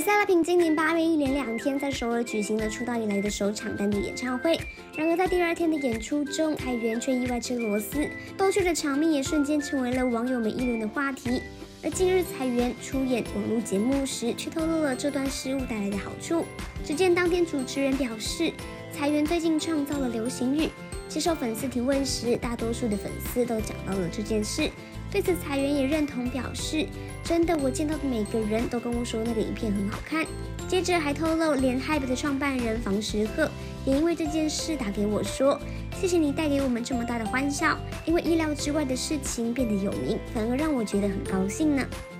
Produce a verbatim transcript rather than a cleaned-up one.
赛拉平今年八月一连两天在首尔举行了出道以来的首场单独演唱会。然而在第二天的演出中，彩媛却意外吃螺丝，逗趣的场面也瞬间成为了网友们议论的话题。而近日彩媛出演网络节目时，却透露了这段失误带来的好处。只见当天主持人表示，彩媛最近创造了流行语。接受粉丝提问时，大多数的粉丝都讲到了这件事。对此，彩媛也认同，表示真的，我见到的每个人都跟我说那个影片很好看。接着还透露，连 Hype 的创办人房时赫也因为这件事打给我说，谢谢你带给我们这么大的欢笑，因为意料之外的事情变得有名，反而让我觉得很高兴呢。